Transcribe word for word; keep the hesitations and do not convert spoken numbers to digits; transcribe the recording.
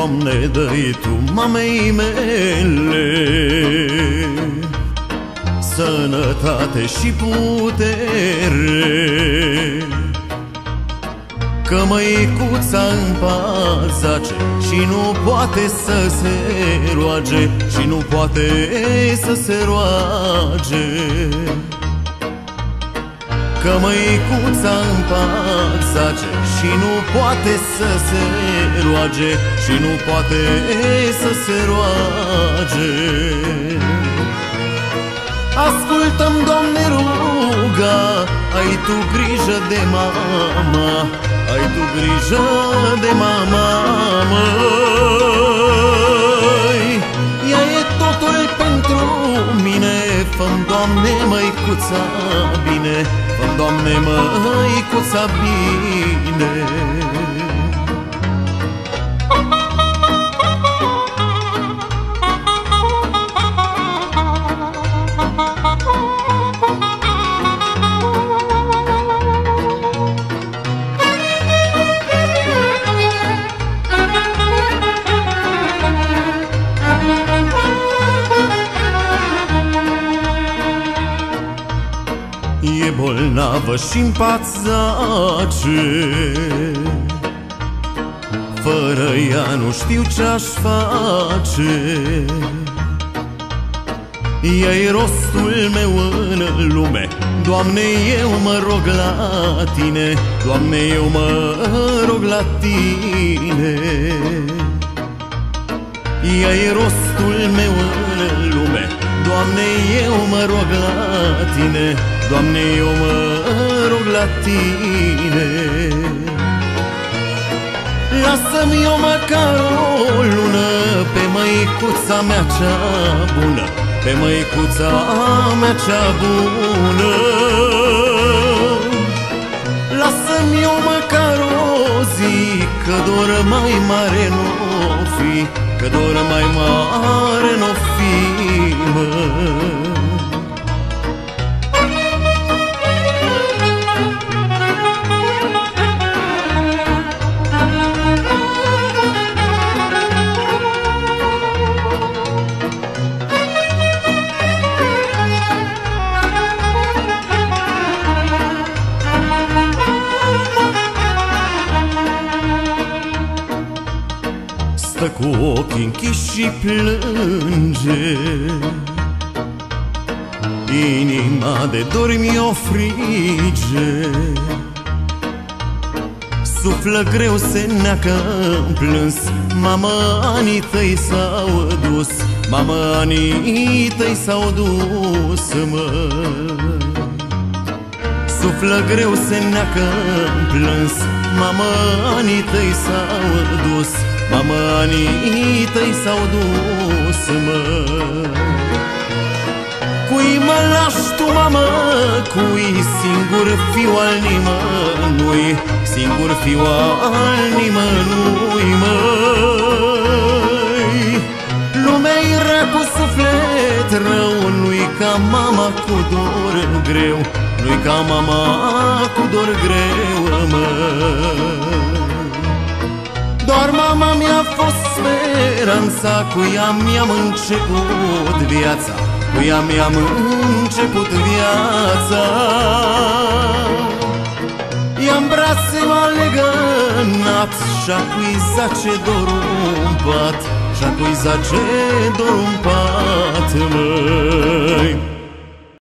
Doamne, dă-i Tu mamei mele sănătate și putere, că măicuța în pat zace și nu poate să se roage, și nu poate să se roage. Că măicuța în pat zace și nu poate să se roage, și nu poate să se roage. Ascultă-mi, Doamne, ruga, ai Tu grijă de mama, ai Tu grijă de mama, măi. Ea e totul pentru mine, fă-mi, Doamne, măicuța bine, fă-mi, Doamne, măicuța bine. E bolnavă și-n pat zace, fără ea nu știu ce-aș face. Ea-i rostul meu în lume, Doamne, eu mă rog la Tine, Doamne, eu mă rog la Tine. Ea-i rostul meu în lume, Doamne, eu mă rog la Tine, Doamne, eu mă rog la Tine. Lasă-mi eu măcar o lună pe măicuța mea cea bună, pe măicuța mea cea bună. Lasă-mi eu măcar o zi, că dor mai mare n-o fi, că dor mai mare n-o fi, mă. Stă cu ochii închiși și plânge, inima de dor mi-o frige. Suflă greu, se neacă-n plâns, mamă, anii tăi s-au dus, mamă, anii tăi s-au dus, mă. Suflă greu, se neacă-n plâns, mamă, anii tăi s-au dus, mamă, anii tăi s-au dus, mă. Cui mă lași tu, mamă, cui? Singur fiu al nimănui, singur fiu al nimănui, măi. Lumea-i rea cu suflet rău, nu-i ca mama cu dor greu, nu-i ca mama cu dor greu, măi. Doar mama mi-a fost speranța, cu ea mi-am început viața, cu ea mi-am început viața. I-am brațe m-a legănat, și-acui zace dorul în pat, și-acui zace dorul în pat, măi.